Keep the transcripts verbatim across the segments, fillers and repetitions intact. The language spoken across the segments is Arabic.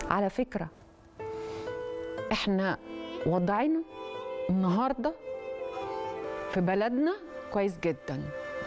على فكرة احنا وضعنا النهارده في بلدنا كويس جدا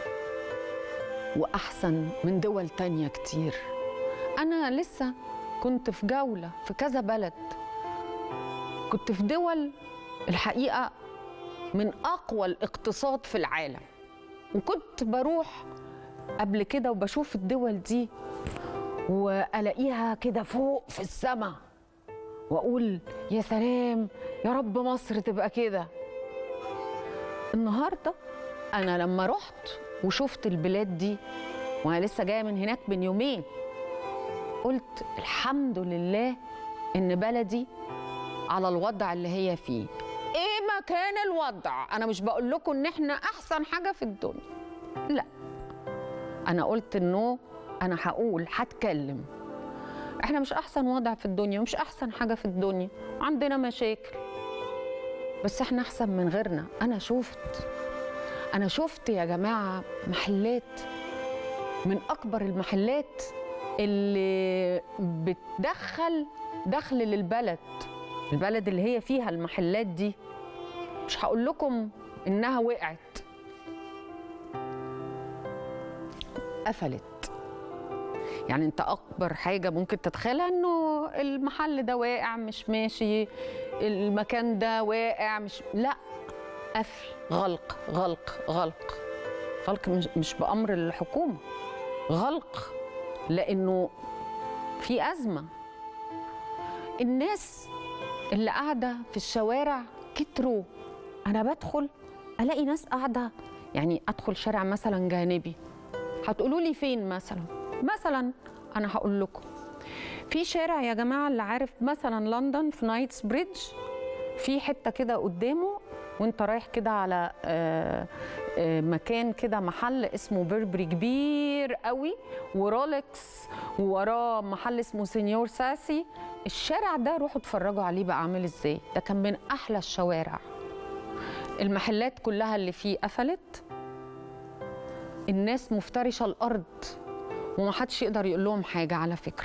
وأحسن من دول تانية كتير. أنا لسه كنت في جولة في كذا بلد، كنت في دول الحقيقة من أقوى الاقتصاد في العالم، وكنت بروح قبل كده وبشوف الدول دي وألاقيها كده فوق في السماء وأقول يا سلام يا رب مصر تبقى كده. النهاردة أنا لما رحت وشفت البلاد دي وأنا لسه جاية من هناك من يومين، قلت الحمد لله إن بلدي على الوضع اللي هي فيه. إيه ما كان الوضع، أنا مش بقول لكم إن إحنا أحسن حاجة في الدنيا، لا، أنا قلت إنه أنا هقول هتكلم، إحنا مش أحسن وضع في الدنيا ومش أحسن حاجة في الدنيا وعندنا مشاكل، بس إحنا أحسن من غيرنا. أنا شفت أنا شفت يا جماعة محلات من أكبر المحلات اللي بتدخل دخل للبلد، البلد اللي هي فيها المحلات دي. مش هقول لكم إنها وقعت، قفلت. يعني أنت أكبر حاجة ممكن تتخيلها إنه المحل ده واقع مش ماشي، المكان ده واقع مش، لا، قفل، غلق غلق غلق غلق، مش, مش بأمر الحكومة، غلق لأنه في أزمة. الناس اللي قاعدة في الشوارع كتروا، أنا بدخل ألاقي ناس قاعدة، يعني أدخل شارع مثلا جانبي، هتقولوا لي فين مثلا؟ مثلا أنا هقول لكم في شارع يا جماعة اللي عارف مثلا لندن في نايتس بريدج، في حتة كده قدامه وانت رايح كده على آآ آآ مكان كده محل اسمه بيربري كبير قوي ورولكس، ووراه محل اسمه سينيور ساسي. الشارع ده روحوا اتفرجوا عليه بقى عامل ازاي، ده كان من احلى الشوارع. المحلات كلها اللي فيه قفلت، الناس مفترشه الارض ومحدش يقدر يقول لهم حاجه. على فكره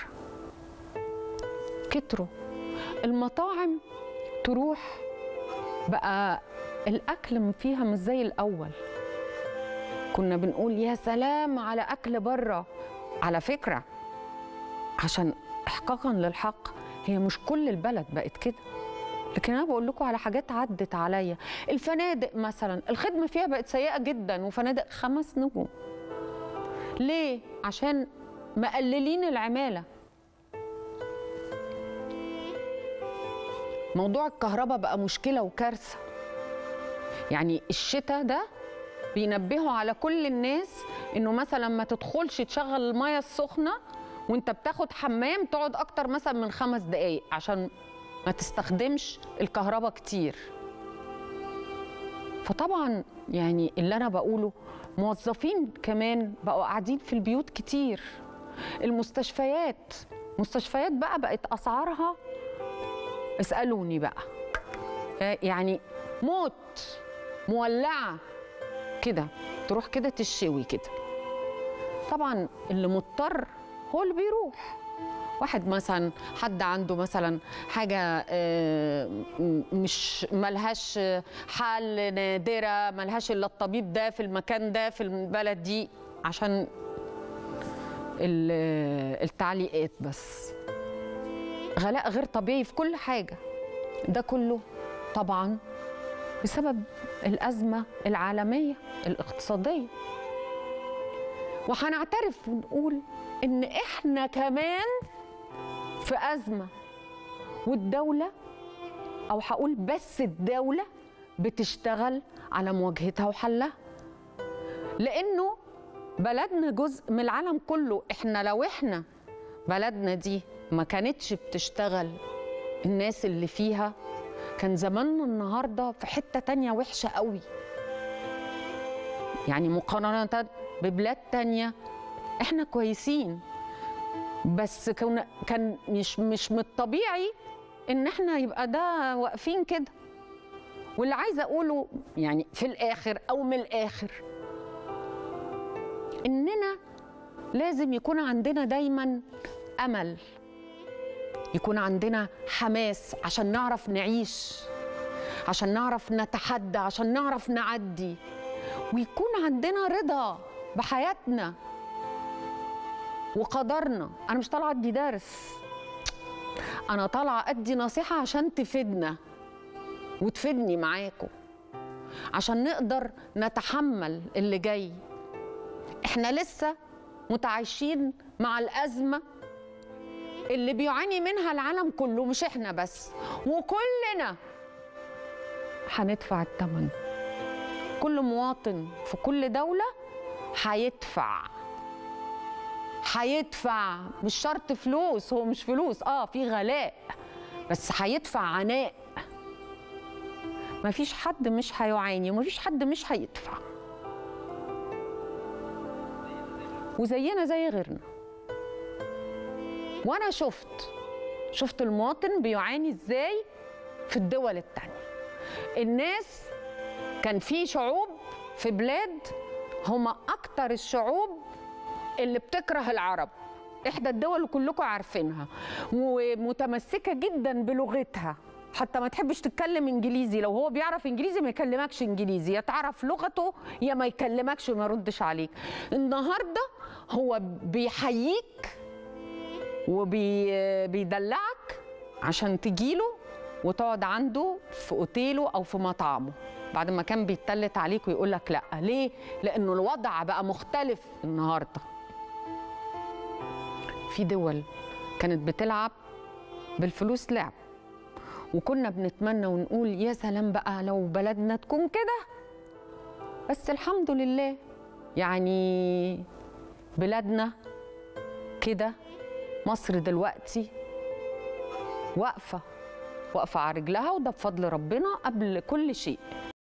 كتروا المطاعم، تروح بقى الأكل فيها مش زي الأول. كنا بنقول يا سلام على أكل بره. على فكرة عشان إحقاقا للحق هي مش كل البلد بقت كده، لكن أنا بقول لكم على حاجات عدت عليا. الفنادق مثلا الخدمة فيها بقت سيئة جدا، وفنادق خمس نجوم. ليه؟ عشان مقللين العمالة. موضوع الكهرباء بقى مشكلة وكارثة. يعني الشتاء ده بينبهوا على كل الناس انه مثلا ما تدخلش تشغل المية السخنة وانت بتاخد حمام تقعد اكتر مثلا من خمس دقايق عشان ما تستخدمش الكهرباء كتير. فطبعا يعني اللي انا بقوله موظفين كمان بقوا قاعدين في البيوت كتير. المستشفيات مستشفيات بقى بقت اسعارها، اسألوني بقى، يعني موت، مولعة كده، تروح كده تشوي كده. طبعا اللي مضطر هو اللي بيروح. واحد مثلا حد عنده مثلا حاجة مش ملهاش حل، نادرة ملهاش إلا الطبيب ده في المكان ده في البلد دي، عشان التعليقات بس. غلاء غير طبيعي في كل حاجة، ده كله طبعا بسبب الأزمة العالمية الاقتصادية. وهنعترف ونقول إن إحنا كمان في أزمة، والدولة، أو هقول بس الدولة، بتشتغل على مواجهتها وحلها، لأنه بلدنا جزء من العالم كله. إحنا لو إحنا بلدنا دي ما كانتش بتشتغل الناس اللي فيها، كان زماننا النهارده في حته تانيه وحشه قوي. يعني مقارنه ببلاد تانيه احنا كويسين، بس كنا كان مش مش من الطبيعي ان احنا يبقى ده واقفين كده. واللي عايزه اقوله يعني في الاخر او من الاخر، اننا لازم يكون عندنا دايما امل. يكون عندنا حماس عشان نعرف نعيش، عشان نعرف نتحدى، عشان نعرف نعدي، ويكون عندنا رضا بحياتنا وقدرنا. أنا مش طالعة أدي درس، أنا طالعة أدي نصيحة عشان تفيدنا وتفيدني معاكم، عشان نقدر نتحمل اللي جاي. إحنا لسه متعايشين مع الأزمة اللي بيعاني منها العالم كله، مش إحنا بس، وكلنا هندفع الثمن. كل مواطن في كل دولة هيدفع هيدفع مش شرط فلوس، هو مش فلوس، اه في غلاء، بس هيدفع عناء. مفيش حد مش هيعاني ومفيش حد مش هيدفع، وزينا زي غيرنا. وانا شفت شفت المواطن بيعاني ازاي في الدول التانية. الناس، كان في شعوب في بلاد هم اكتر الشعوب اللي بتكره العرب، احدى الدول اللي كلكم عارفينها، ومتمسكه جدا بلغتها، حتى ما تحبش تتكلم انجليزي. لو هو بيعرف انجليزي ما يكلمكش انجليزي، يا تعرف لغته يا ما يكلمكش وما يردش عليك. النهارده هو بيحييك وبيدلعك عشان تجيله وتقعد عنده في اوتيله او في مطعمه، بعد ما كان بيتلت عليك ويقول لك لا. ليه؟ لانه الوضع بقى مختلف النهارده. في دول كانت بتلعب بالفلوس لعب، وكنا بنتمنى ونقول يا سلام بقى لو بلدنا تكون كده، بس الحمد لله يعني بلادنا كده. مصر دلوقتي واقفة واقفة على رجلها، وده بفضل ربنا قبل كل شيء.